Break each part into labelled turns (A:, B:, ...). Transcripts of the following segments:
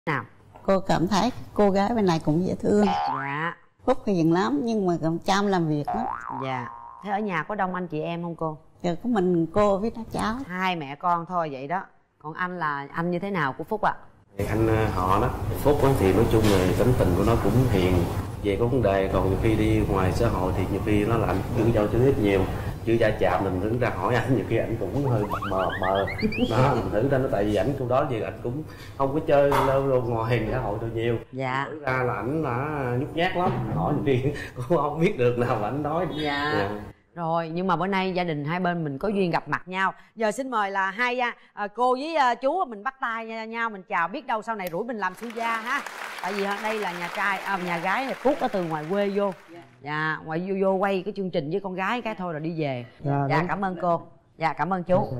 A: nào?
B: Cô cảm thấy cô gái bên này cũng dễ thương.
A: Dạ.
B: Phúc hiền lắm nhưng mà chăm làm việc lắm.
A: Dạ. Thế ở nhà có đông anh chị em không cô?
B: Giờ có mình cô với các cháu.
A: Hai mẹ con thôi vậy đó. Còn anh là anh như thế nào của Phúc ạ?
C: Anh họ đó, Phúc đó, thì nói chung là tính tình của nó cũng hiền về có vấn đề, còn nhiều khi đi ngoài xã hội thì nhiều khi nó làm giữ dâu cho tiếp nhiều, chưa ra chạm mình thử ra hỏi anh, nhiều khi anh cũng hơi mờ đó, mình thử ra nó tại vì ảnh câu đó gì anh cũng không có chơi đâu ngoài xã hội đâu nhiều.
A: Dạ.
C: Thử ra là ảnh là nhút nhát lắm, hỏi nhiều khi cũng không biết được nào mà ảnh nói.
A: Dạ. Rồi, nhưng mà bữa nay gia đình hai bên mình có duyên gặp mặt nhau. Giờ xin mời là hai cô với chú mình bắt tay nhau, mình chào, biết đâu sau này rủi mình làm sư gia ha. Tại vì đây là nhà gái này, Phúc ở từ ngoài quê vô. Dạ, ngoài vô quay cái chương trình với con gái cái thôi rồi đi về. Dạ, cảm ơn cô. Dạ, cảm ơn chú.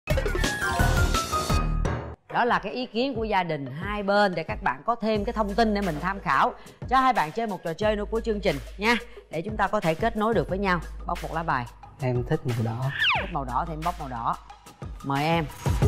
A: Đó là cái ý kiến của gia đình hai bên để các bạn có thêm cái thông tin để mình tham khảo. Cho hai bạn chơi một trò chơi nữa của chương trình nha, để chúng ta có thể kết nối được với nhau. Bóc một lá bài.
D: Em thích màu đỏ.
A: Thích màu đỏ thì em bóc màu đỏ. Mời em.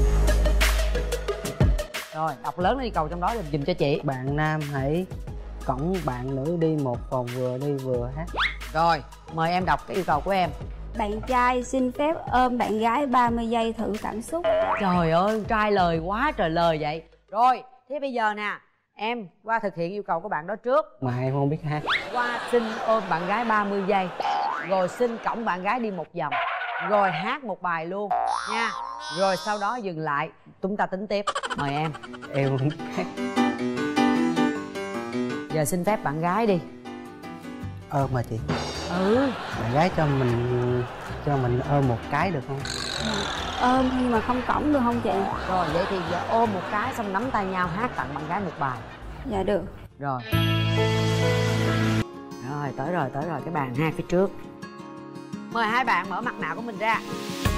A: Rồi, đọc lớn lên yêu cầu trong đó dùm cho chị.
D: Bạn nam hãy cõng bạn nữ đi một vòng vừa đi vừa hát.
A: Rồi, mời em đọc cái yêu cầu của em.
E: Bạn trai xin phép ôm bạn gái 30 giây thử cảm xúc.
A: Trời ơi, trai lời quá trời lời vậy. Rồi, thế bây giờ nè, em qua thực hiện yêu cầu của bạn đó trước.
D: Mà em không biết hát.
A: Qua xin ôm bạn gái 30 giây, rồi xin cõng bạn gái đi một vòng, rồi hát một bài luôn nha. Rồi sau đó dừng lại, chúng ta tính tiếp. Mời em.
D: Em không biết hát.
A: Giờ xin phép bạn gái đi.
D: Ôm mà chị.
A: Bạn
D: gái cho mình ôm một cái được không?
E: Ôm nhưng mà không cõng được không chị?
A: Rồi vậy thì giờ ôm một cái xong nắm tay nhau hát tặng bạn gái một bài.
E: Dạ được.
A: Rồi tới rồi cái bàn hai phía trước. Mời hai bạn mở mặt nạ của mình ra.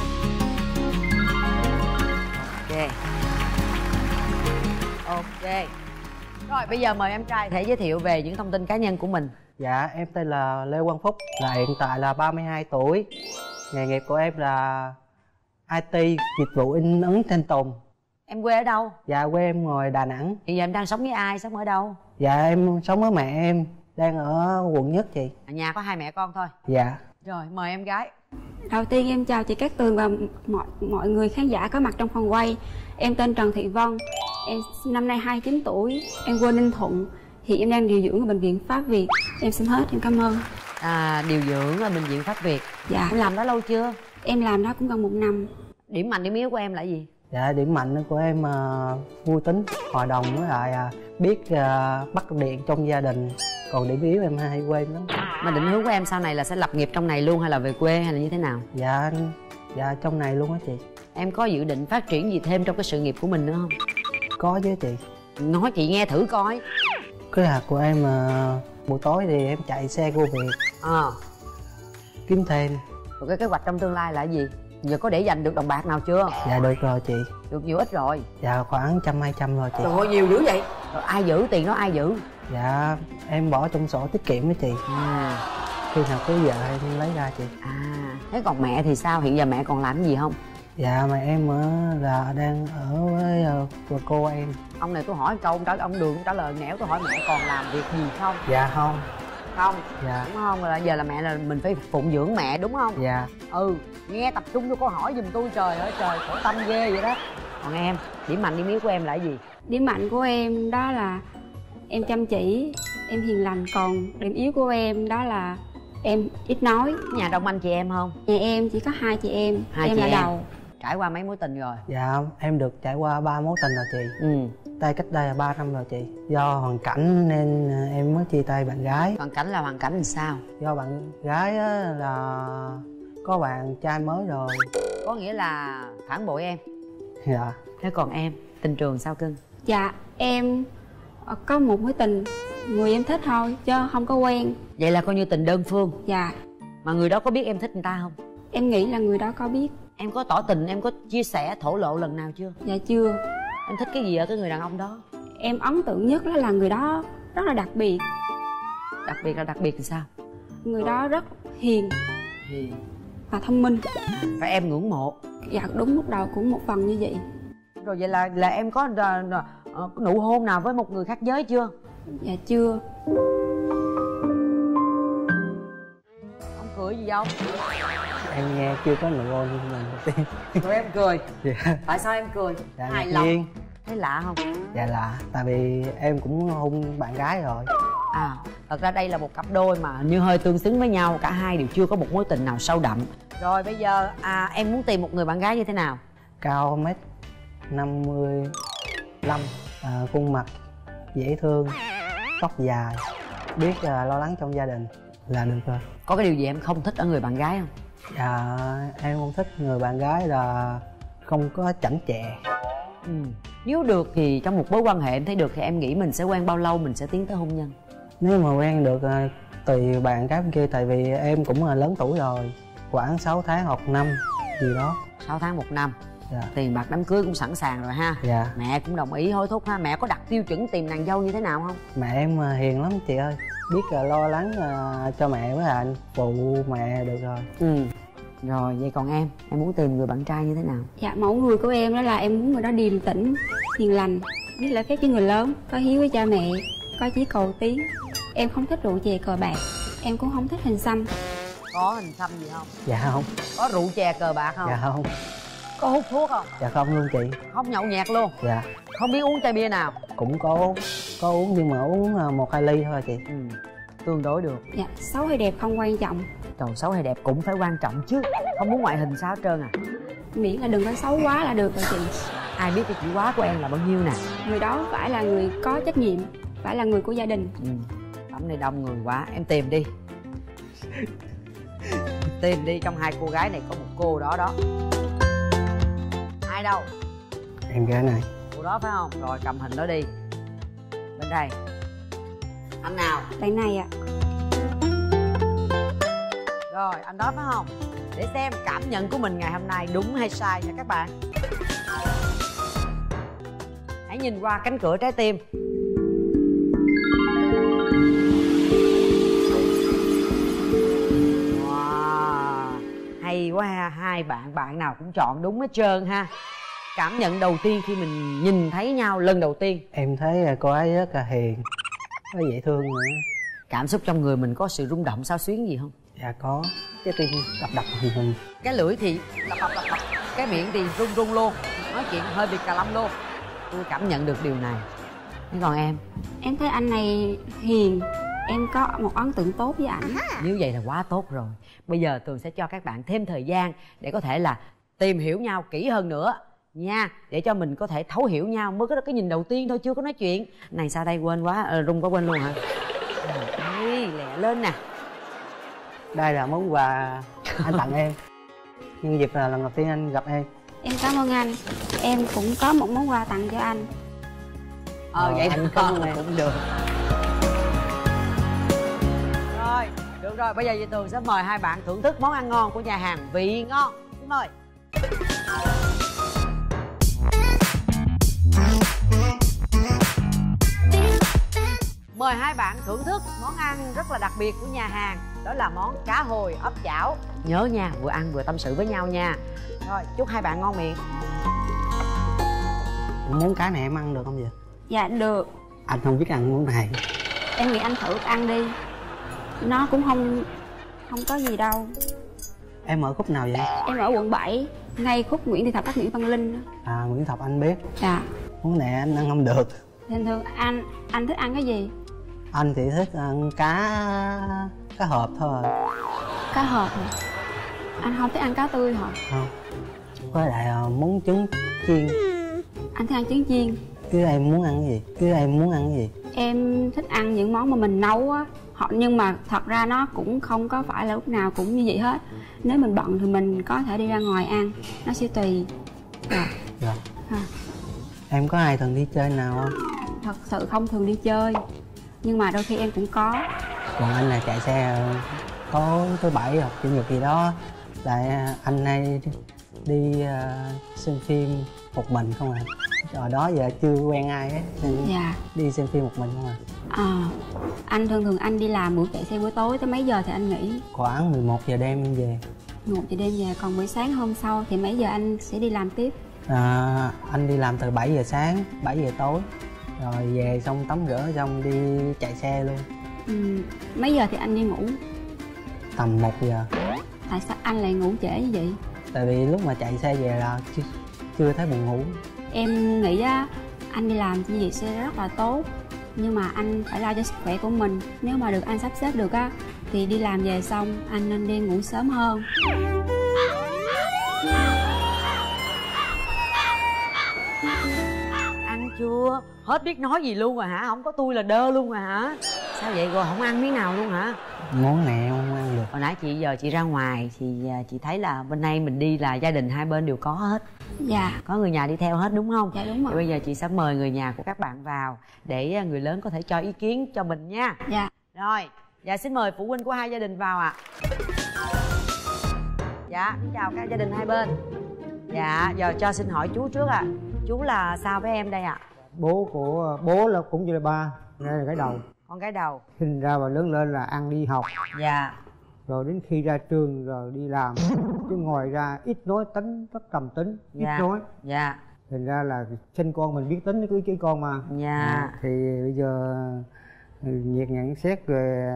A: Ok. Rồi bây giờ mời em trai thể giới thiệu về những thông tin cá nhân của mình.
D: Dạ, em tên là Lê Quang Phúc, là hiện tại là 32 tuổi. Nghề nghiệp của em là IT, dịch vụ in ấn trên Tùng.
A: Em quê ở đâu?
D: Dạ, quê em ngoài Đà Nẵng.
A: Hiện giờ em đang sống với ai, sống ở đâu?
D: Dạ, em sống với mẹ em, đang ở quận Nhất chị.
A: Ở nhà có hai mẹ con thôi?
D: Dạ.
A: Rồi, mời em gái.
E: Đầu tiên em chào chị Cát Tường và mọi người khán giả có mặt trong phòng quay. Em tên Trần Thị Vân, em năm nay 29 tuổi, em quê Ninh Thuận. Hiện em đang điều dưỡng ở bệnh viện Pháp Việt. Em xin hết, em cảm ơn.
A: Điều dưỡng ở bệnh viện Pháp Việt.
E: Dạ.
A: Em làm đó lâu chưa?
E: Em làm đó cũng gần 1 năm.
A: Điểm mạnh điểm yếu của em là gì?
D: Dạ, điểm mạnh của em vui tính, hòa đồng, với lại biết bắt điện trong gia đình. Còn điểm yếu em hay quên lắm.
A: Mà định hướng của em sau này là sẽ lập nghiệp trong này luôn hay là về quê hay là như thế nào?
D: Dạ trong này luôn á chị.
A: Em có dự định phát triển gì thêm trong cái sự nghiệp của mình nữa không?
D: Có chứ chị.
A: Nói chị nghe thử coi.
D: Kế hoạch của em buổi tối thì em chạy xe cô Việt kiếm thêm.
A: Rồi cái kế hoạch trong tương lai là gì? Giờ có để dành được đồng bạc nào chưa?
D: Dạ được rồi chị.
A: Được nhiều ít rồi?
D: Dạ khoảng 100-200 rồi chị.
A: Trời ơi nhiều dữ vậy? Rồi ai giữ tiền đó, ai giữ?
D: Dạ em bỏ trong sổ tiết kiệm với chị. Khi nào cưới vợ em lấy ra chị.
A: Thế còn mẹ thì sao? Hiện giờ mẹ còn làm gì không?
D: Dạ mẹ em là đang ở với cô em.
A: Ông này tôi hỏi câu ông Đường trả lời nẻo, tôi hỏi mẹ còn làm việc gì không?
D: Dạ không.
A: Không?
D: Dạ.
A: Đúng không? Là giờ là mẹ là mình phải phụng dưỡng mẹ đúng không?
D: Dạ.
A: Nghe tập trung vô câu hỏi giùm tôi, trời ơi trời, khổ tâm ghê vậy đó. Còn em, điểm mạnh điểm yếu của em là cái gì?
E: Điểm mạnh của em đó là em chăm chỉ, em hiền lành. Còn điểm yếu của em đó là em ít nói.
A: Nhà đông anh chị em không?
E: Nhà em chỉ có 2 chị em. Em là đầu.
A: Trải qua mấy mối tình rồi?
D: Dạ em được trải qua 3 mối tình rồi chị. Tay cách đây là 3 năm rồi chị. Do hoàn cảnh nên em mới chia tay bạn gái.
A: Hoàn cảnh là hoàn cảnh làm sao?
D: Do bạn gái là có bạn trai mới rồi.
A: Có nghĩa là phản bội em?
D: Dạ.
A: Thế còn em, tình trường sao cưng?
E: Dạ em có một mối tình, người em thích thôi chứ không có quen.
A: Vậy là coi như tình đơn phương?
E: Dạ.
A: Mà người đó có biết em thích người ta không?
E: Em nghĩ là người đó có biết.
A: Em có tỏ tình, em có chia sẻ, thổ lộ lần nào chưa?
E: Dạ chưa.
A: Em thích cái gì ở cái người đàn ông đó?
E: Em ấn tượng nhất đó là người đó rất là đặc biệt.
A: Đặc biệt là đặc biệt thì sao?
E: Người đó rất hiền và thông minh.
A: Và em ngưỡng mộ?
E: Dạ đúng, lúc đầu cũng một phần như vậy.
A: Rồi vậy là em có Có nụ hôn nào với một người khác giới chưa?
E: Dạ chưa.
A: Ông cười gì không?
D: Em nghe chưa có nụ hôn nhưng lần đầu tiên.
A: Rồi em cười.
D: Dạ.
A: Tại sao em cười?
D: Dạ,
A: Hài
D: ngạc
A: lòng.
D: nhiên.
A: Thấy lạ không?
D: Dạ lạ, tại vì em cũng hôn bạn gái rồi.
A: Thật ra đây là một cặp đôi mà như hơi tương xứng với nhau. Cả hai đều chưa có một mối tình nào sâu đậm. Rồi bây giờ em muốn tìm một người bạn gái như thế nào?
D: Cao 1m55, khuôn mặt dễ thương, tóc dài, biết lo lắng trong gia đình là được rồi.
A: Có cái điều gì em không thích ở người bạn gái không?
D: Dạ, em không thích người bạn gái là không có chảnh chẹ.
A: Nếu được thì trong một mối quan hệ em thấy được thì em nghĩ mình sẽ quen bao lâu mình sẽ tiến tới hôn nhân?
D: Nếu mà quen được tùy bạn gái bên kia, tại vì em cũng là lớn tuổi rồi, khoảng 6 tháng hoặc năm gì đó.
A: 6 tháng 1 năm.
D: Dạ.
A: Tiền bạc đám cưới cũng sẵn sàng rồi ha.
D: Dạ.
A: Mẹ cũng đồng ý hối thúc ha. Mẹ có đặt tiêu chuẩn tìm nàng dâu như thế nào không?
D: Mẹ em hiền lắm chị ơi, biết lo lắng cho mẹ với anh phụ mẹ được rồi.
A: Rồi vậy còn em muốn tìm người bạn trai như thế nào?
E: Dạ, mẫu người của em đó là em muốn người đó điềm tĩnh, hiền lành, biết lễ phép với người lớn, có hiếu với cha mẹ, có chí cầu tiến. Em không thích rượu chè cờ bạc, em cũng không thích hình xăm.
A: Có hình xăm gì không?
D: Dạ không.
A: Có rượu chè cờ bạc không?
D: Dạ không.
A: Có hút thuốc không?
D: Dạ không luôn chị.
A: Không nhậu nhẹt luôn?
D: Dạ.
A: Không biết uống chai bia nào?
D: Cũng có uống nhưng mà uống 1-2 ly thôi chị.
A: Tương đối được.
E: Dạ, xấu hay đẹp không quan trọng.
A: Trời, xấu hay đẹp cũng phải quan trọng chứ. Không muốn ngoại hình sao hết trơn à?
E: Miễn là đừng có xấu quá là được rồi chị.
A: Ai biết cái chữ quá của em là bao nhiêu nè?
E: Người đó phải là người có trách nhiệm, phải là người của gia đình.
A: Tấm này đông người quá, em tìm đi. Tìm đi, trong hai cô gái này có một cô đó đó. Ai đâu?
D: Em gái này.
A: Cô đó phải không? Rồi cầm hình đó đi. Bên đây. Anh nào?
E: Bạn này ạ.
A: Rồi anh đó phải không? Để xem cảm nhận của mình ngày hôm nay đúng hay sai nha các bạn. Hãy nhìn qua cánh cửa trái tim. Wow, hay quá ha. Hai bạn nào cũng chọn đúng hết trơn ha. Cảm nhận đầu tiên khi mình nhìn thấy nhau lần đầu tiên?
D: Em thấy cô ấy rất là hiền, rất dễ thương nữa.
A: Cảm xúc trong người mình có sự rung động xao xuyến gì không?
D: Dạ có. Cái tim đập hừng.
A: Cái lưỡi thì đập. Cái miệng thì rung luôn. Nói chuyện hơi bị cà lâm luôn. Tôi cảm nhận được điều này. Thế còn em?
E: Em thấy anh này hiền, em có một ấn tượng tốt với ảnh.
A: Nếu vậy là quá tốt rồi. Bây giờ Tường sẽ cho các bạn thêm thời gian để có thể là tìm hiểu nhau kỹ hơn nữa nha, để cho mình có thể thấu hiểu nhau. Mới có cái nhìn đầu tiên thôi, chưa có nói chuyện. Này sao đây, quên quá, rung quá quên luôn hả? Đây, lẹ lên nè.
D: Đây là món quà anh tặng em nhân dịp là lần đầu tiên anh gặp em.
E: Em cảm ơn anh. Em cũng có một món quà tặng cho anh.
A: Vậy
D: anh cảm ơn em.
A: cũng được. Rồi, được rồi, bây giờ chị Tường sẽ mời hai bạn thưởng thức món ăn ngon của nhà hàng Vị Ngon. Xin mời. Mời hai bạn thưởng thức món ăn rất là đặc biệt của nhà hàng. Đó là món cá hồi ốp chảo. Nhớ nha, vừa ăn vừa tâm sự với nhau nha. Rồi, chúc hai bạn ngon miệng.
D: Món cá này em ăn được không vậy?
E: Dạ được.
D: Anh không biết ăn món này.
E: Em nghĩ anh thử ăn đi. Nó cũng không có gì đâu.
D: Em ở khúc nào vậy?
E: Em ở quận 7, ngay khúc Nguyễn Thị Thập, Bắc Nguyễn Văn Linh.
D: Nguyễn Thập anh biết.
E: Dạ.
D: Món này anh ăn không được.
E: Thường thường anh thích ăn cái gì?
D: Anh thì thích ăn cá hộp thôi.
E: Cá hộp hả? Anh không thích ăn cá tươi hả?
D: Không. Với lại món trứng chiên.
E: Anh thích ăn trứng chiên.
D: Chứ em muốn ăn cái gì?
E: Em thích ăn những món mà mình nấu á. Nhưng mà thật ra nó cũng không có phải là lúc nào cũng như vậy hết. Nếu mình bận thì mình có thể đi ra ngoài ăn. Nó sẽ tùy.
D: Dạ. Em có ai thường đi chơi nào không?
E: Thật sự không thường đi chơi, nhưng mà đôi khi em cũng có.
D: Còn anh là chạy xe tối thứ bảy hoặc chủ nhật gì đó, lại anh hay đi xem phim một mình không à? Rồi đó giờ chưa quen ai hết nên
E: Dạ.
D: đi xem phim một mình không à?
E: Anh thường anh đi làm buổi chạy xe buổi tối tới mấy giờ thì anh nghỉ?
D: Khoảng 11 giờ đêm em về.
E: 11 giờ đêm về. Còn buổi sáng hôm sau thì mấy giờ anh sẽ đi làm tiếp?
D: Anh đi làm từ 7 giờ sáng 7 giờ tối. Rồi về xong tắm rửa xong đi chạy xe luôn.
E: Mấy giờ thì anh đi ngủ?
D: Tầm 1 giờ.
E: Tại sao anh lại ngủ trễ như vậy?
D: Tại vì lúc mà chạy xe về là chưa thấy buồn ngủ.
E: Em nghĩ á, anh đi làm như vậy sẽ rất là tốt, nhưng mà anh phải lo cho sức khỏe của mình. Nếu mà được anh sắp xếp được á thì đi làm về xong anh nên đi ngủ sớm hơn.
A: Ăn chưa? Hết biết nói gì luôn rồi hả? Không có tôi là đơ luôn rồi hả? Sao vậy, rồi không ăn miếng nào luôn hả?
D: Món này không ăn được.
A: Hồi nãy chị ra ngoài thì chị thấy là bên đây mình đi là gia đình hai bên đều có hết.
E: Dạ.
A: Có người nhà đi theo hết đúng không?
E: Dạ đúng rồi.
A: Thì bây giờ chị sẽ mời người nhà của các bạn vào để người lớn có thể cho ý kiến cho mình nha.
E: Dạ.
A: Rồi, dạ xin mời phụ huynh của hai gia đình vào ạ. Dạ, chào các gia đình hai bên. Dạ, giờ cho xin hỏi chú trước ạ. Chú là sao với em đây ạ?
F: Bố là cũng như là ba, đây là cái đầu.
A: Con cái đầu.
F: Sinh ra và lớn lên là ăn đi học,
A: Dạ.
F: rồi đến khi ra trường rồi đi làm. Chứ ngoài ra ít nói, tính rất trầm tính, ít
A: Dạ.
F: nói.
A: Dạ.
F: Thành ra là sinh con mình biết tính cứ con mà.
A: Dạ.
F: Thì bây giờ việc nhận xét về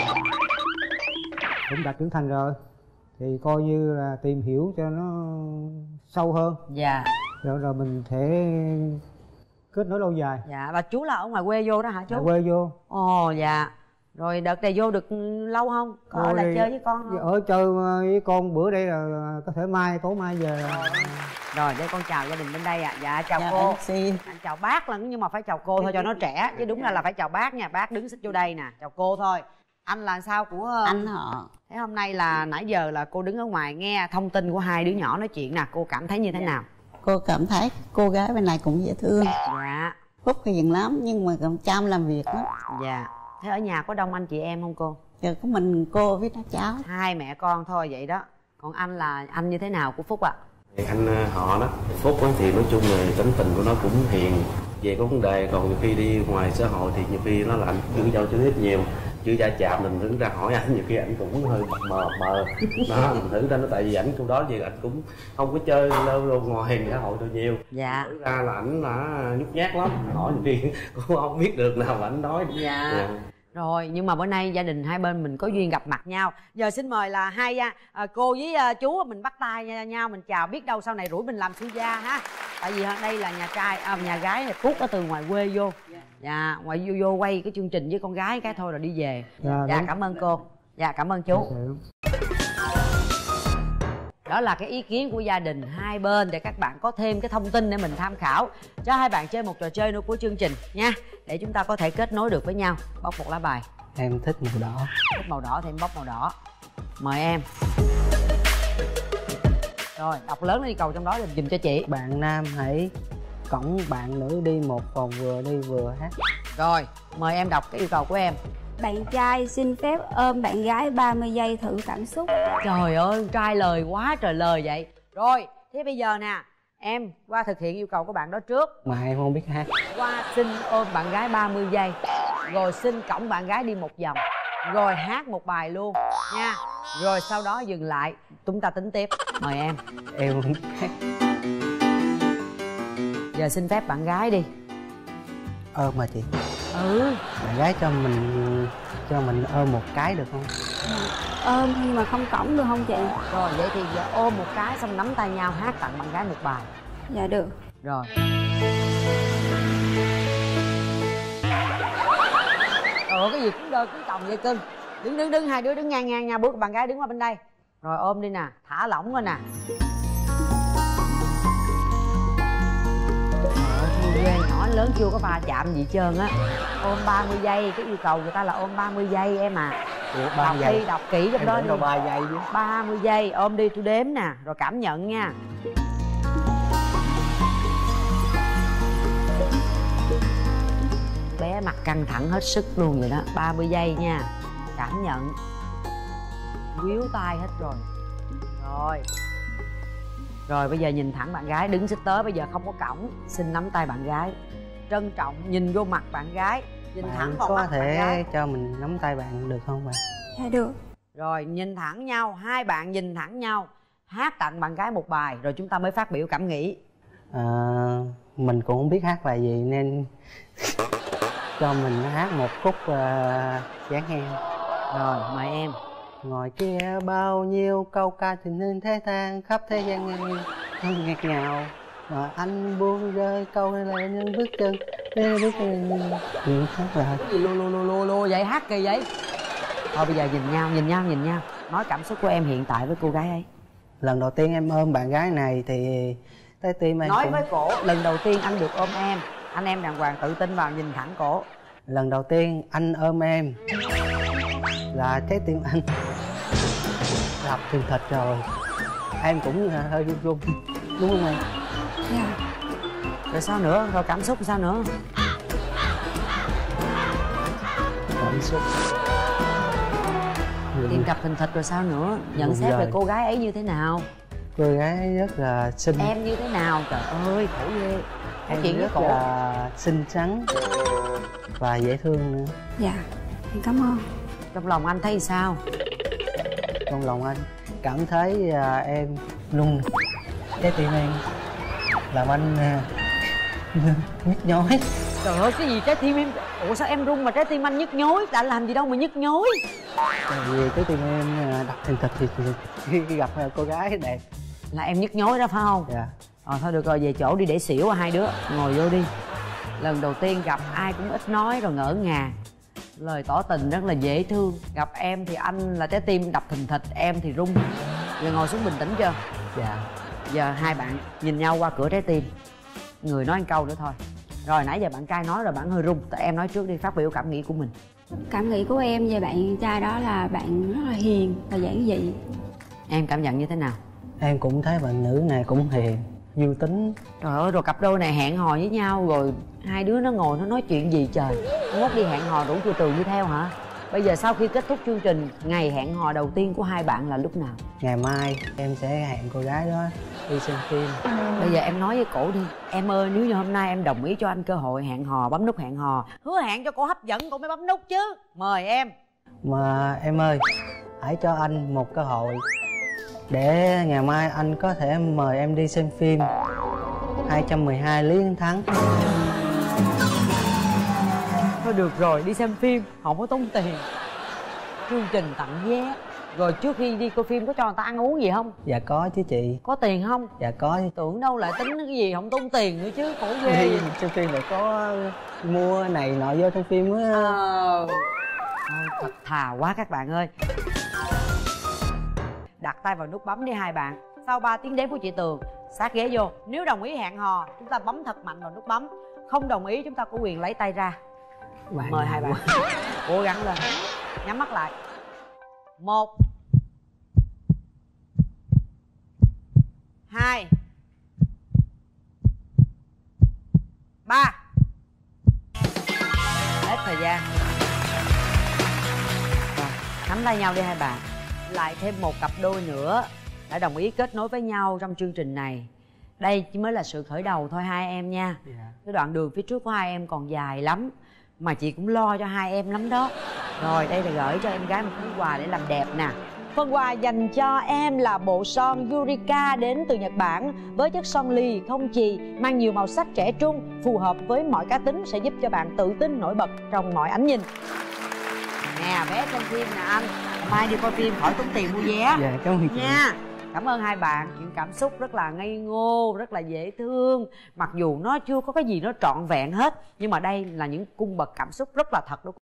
F: cũng đã trưởng thành rồi, thì coi như là tìm hiểu cho nó sâu hơn.
A: Dạ.
F: Rồi mình thể kết nối lâu dài.
A: Dạ, và chú là ở ngoài quê vô đó hả chú?
F: Ở quê vô.
A: Ồ dạ. Rồi đợt này vô được lâu không? Có ở lại chơi với con không?
F: Ở chơi với con bữa đây là có thể tối mai về.
A: Rồi để con chào gia đình bên đây ạ. Dạ chào
B: Dạ,
A: cô.
B: em xin.
A: Anh chào bác là nhưng mà phải chào cô thôi cho nó trẻ, chứ đúng là phải chào bác nha. Bác đứng xích vô đây nè, chào cô thôi. Anh là sao của
B: Anh họ.
A: Thế hôm nay là nãy giờ là cô đứng ở ngoài nghe thông tin của hai đứa nhỏ nói chuyện nè, cô cảm thấy như thế nào?
B: Cô cảm thấy cô gái bên này cũng dễ thương,
A: Dạ.
B: Phúc hiền lắm, nhưng mà chăm làm việc lắm.
A: Dạ. Thế ở nhà có đông anh chị em không cô?
B: Giờ có mình cô với các cháu.
A: Hai mẹ con thôi vậy đó. Còn anh là anh như thế nào của Phúc ạ?
C: Anh họ đó, Phúc thì nói chung là tính tình của nó cũng hiền, về có vấn đề, còn nhiều khi đi ngoài xã hội thì nhiều khi nó là anh chưa giao tiếp nhiều, chưa va chạm, mình thử ra hỏi anh nhiều khi anh cũng hơi mờ đó, mình thử ra nó tại vì ảnh câu đó gì anh cũng không có chơi lâu ngoài xã hội được nhiều.
A: Dạ.
C: Thử ra là ảnh là nhút nhát lắm, hỏi nhiều khi cũng không biết được nào mà ảnh nói.
A: Dạ. Rồi nhưng mà bữa nay gia đình hai bên mình có duyên gặp mặt nhau. Giờ xin mời là hai cô với chú mình bắt tay nhau mình chào, biết đâu sau này rủi mình làm sư gia ha. Tại vì đây là nhà gái này, Phúc ở từ ngoài quê vô. Dạ, ngoài vô quay cái chương trình với con gái cái thôi rồi đi về. Dạ cảm ơn cô. Dạ cảm ơn chú. Đó là cái ý kiến của gia đình hai bên để các bạn có thêm cái thông tin để mình tham khảo. Cho hai bạn chơi một trò chơi nữa của chương trình nha, để chúng ta có thể kết nối được với nhau. Bóc một lá bài.
D: Em thích màu đỏ.
A: Thích màu đỏ thì em bóc màu đỏ. Mời em. Rồi đọc lớn lên yêu cầu trong đó dùm cho chị.
D: Bạn nam hãy cõng bạn nữ đi một vòng, vừa đi vừa hát.
A: Rồi mời em đọc cái yêu cầu của em.
E: Bạn trai xin phép ôm bạn gái 30 giây thử cảm xúc.
A: Trời ơi trai lời quá trời lời vậy. Rồi thế bây giờ nè, em qua thực hiện yêu cầu của bạn đó trước.
D: Mà em không biết hát.
A: Qua xin ôm bạn gái 30 giây, rồi xin cõng bạn gái đi một vòng, rồi hát một bài luôn nha. Rồi sau đó dừng lại, chúng ta tính tiếp. Mời em.
D: Em không biết hát.
A: Giờ xin phép bạn gái đi.
D: Ôm mà chị.
A: Ừ.
D: Bạn gái cho mình ôm một cái được không?
E: Ôm nhưng mà không cõng được không chị?
A: Rồi vậy thì giờ ôm một cái xong nắm tay nhau hát tặng bạn gái một bài.
E: Dạ được.
A: Rồi. Cái gì cũng đơ cũng chồng vậy cưng. Đứng hai đứa đứng ngang nha, bước bạn gái đứng qua bên đây. Rồi ôm đi nè, thả lỏng rồi nè. Quê nhỏ lớn chưa có va chạm gì hết trơn á. Ôm 30 giây, cái yêu cầu người ta là ôm 30 giây em à. Đọc đi, đọc kỹ trong đó đi.
D: 3 giây chứ.
A: 30 giây, ôm đi tôi đếm nè, rồi cảm nhận nha. Bé mặt căng thẳng hết sức luôn vậy đó. 30 giây nha. Cảm nhận. Quýu tay hết rồi. Rồi bây giờ nhìn thẳng bạn gái, đứng xích tới, bây giờ không có cõng. Xin nắm tay bạn gái, trân trọng nhìn vô mặt bạn gái, nhìn
D: Bạn
A: thẳng vào
D: có
A: mắt bạn gái.
D: thể cho mình nắm tay bạn được không bạn?
E: Dạ được.
A: Rồi nhìn thẳng nhau, hai bạn nhìn thẳng nhau, hát tặng bạn gái một bài, rồi chúng ta mới phát biểu cảm nghĩ.
D: Mình cũng không biết hát bài gì nên cho mình hát một khúc Dáng Heo.
A: Rồi mời em.
D: Ngoài kia bao nhiêu câu ca tình nên thế than khắp thế gian nghẹt ngào, mà anh buông rơi câu này là những bước chân bước chân hát là
A: Cái gì lô vậy, hát kỳ vậy? Thôi bây giờ nhìn nhau nói cảm xúc của em hiện tại với cô gái ấy.
D: lần đầu tiên em ôm bạn gái này thì trái tim em
A: Nói
D: cũng...
A: với cổ lần đầu tiên anh được ôm em, anh em đàng hoàng tự tin vào, nhìn thẳng cổ.
D: Lần đầu tiên anh ôm em là trái tim anh đập thình thịch rồi, em cũng hơi run đúng không em?
E: Dạ.
A: Rồi sao nữa, rồi cảm xúc sao nữa?
D: Cảm xúc
A: Tim đập thình thịch rồi sao nữa? Nhận xét về cô gái ấy như thế nào?
D: cô gái rất là xinh.
A: Em như thế nào? Trời ơi khổ ghê. Nói
D: Em
A: chuyện với
D: rất
A: cổ
D: là xinh xắn và dễ thương nữa.
E: Dạ, em cảm ơn.
A: trong lòng anh thấy sao?
D: Trong lòng anh cảm thấy em luôn trái tim em làm anh nhức nhối.
A: Trời ơi cái gì trái tim em? Ủa sao em run mà trái tim anh nhức nhối? Đã làm gì đâu mà nhức nhối?
D: Tại vì trái tim em đập thình thịch thì khi gặp cô gái đẹp
A: Là em nhức nhối đó phải không?
D: dạ.
A: Thôi được rồi, về chỗ đi để xỉu hai đứa. Ngồi vô đi. Lần đầu tiên gặp ai cũng ít nói rồi ngỡ ngàng, lời tỏ tình rất là dễ thương. Gặp em thì anh là trái tim đập thình thịch, em thì rung. Giờ ngồi xuống bình tĩnh chưa?
D: Dạ.
A: Giờ hai bạn nhìn nhau qua cửa trái tim, người nói một câu nữa thôi. Rồi nãy giờ bạn trai nói rồi, bạn hơi rung, tại em nói trước đi, phát biểu cảm nghĩ của mình.
E: Cảm nghĩ của em về bạn trai đó là bạn rất là hiền và giản dị.
A: Em cảm nhận như thế nào?
D: Em cũng thấy bạn nữ này cũng hiền, vui tính.
A: Trời ơi, rồi cặp đôi này hẹn hò với nhau rồi hai đứa nó ngồi nó nói chuyện gì trời? Mốt đi hẹn hò rủ chị Tường đi theo hả? Bây giờ sau khi kết thúc chương trình, ngày hẹn hò đầu tiên của hai bạn là lúc nào?
D: Ngày mai em sẽ hẹn cô gái đó đi xem phim.
A: Bây giờ em nói với cổ đi. Em ơi, nếu như hôm nay em đồng ý cho anh cơ hội hẹn hò, bấm nút hẹn hò, hứa hẹn cho cổ hấp dẫn cổ mới bấm nút chứ. Mời em.
D: Mà em ơi, hãy cho anh một cơ hội để ngày mai anh có thể mời em đi xem phim 212 Lý Hiến Thắng.
A: Thôi được rồi, đi xem phim không có tốn tiền, chương trình tặng vé. Rồi trước khi đi coi phim có cho người ta ăn uống gì không?
D: Dạ có chứ chị.
A: Có tiền không?
D: Dạ có.
A: Tưởng đâu lại tính cái gì không tốn tiền nữa chứ, khổ ghê.
D: Đi xem phim lại có mua này nọ vô trong phim á.
A: Thôi thật thà quá các bạn ơi. Đặt tay vào nút bấm đi hai bạn. Sau 3 tiếng đếm của chị Tường, sát ghế vô. Nếu đồng ý hẹn hò, chúng ta bấm thật mạnh vào nút bấm. Không đồng ý, chúng ta có quyền lấy tay ra. Mời hai bạn. Cố gắng lên. Nhắm mắt lại. 1 2 3. Hết thời gian. Rồi, nắm tay nhau đi hai bạn. Lại thêm một cặp đôi nữa đã đồng ý kết nối với nhau trong chương trình này. Đây chỉ mới là sự khởi đầu thôi hai em nha. Cái đoạn đường phía trước của hai em còn dài lắm, mà chị cũng lo cho hai em lắm đó. Rồi đây là gửi cho em gái một món quà để làm đẹp nè. Phần quà dành cho em là bộ son Yurika đến từ Nhật Bản với chất son lì không chì, mang nhiều màu sắc trẻ trung, phù hợp với mọi cá tính, sẽ giúp cho bạn tự tin nổi bật trong mọi ánh nhìn. Nè, vé xem phim nè anh. Mai đi coi phim khỏi tốn tiền mua vé.
D: Dạ cảm ơn chị
A: nha. Cảm ơn hai bạn. Những cảm xúc rất là ngây ngô, rất là dễ thương. Mặc dù nó chưa có cái gì nó trọn vẹn hết, nhưng mà đây là những cung bậc cảm xúc rất là thật đó.